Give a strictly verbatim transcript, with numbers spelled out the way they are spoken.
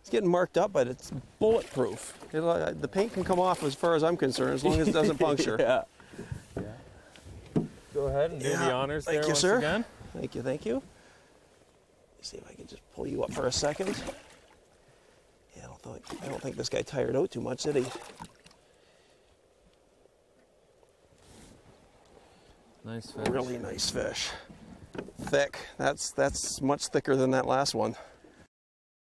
It's getting marked up, but it's bulletproof. It'll, uh, the paint can come off as far as I'm concerned, as long as it doesn't puncture. Yeah. Yeah. Go ahead and do Yeah. the honors Thank there you, once sir. again. Thank you, thank you. Let's see if I can just pull you up for a second. Yeah, I don't think, I don't think this guy tired out too much, did he? Nice fish. Really nice fish. Thick. That's that's much thicker than that last one.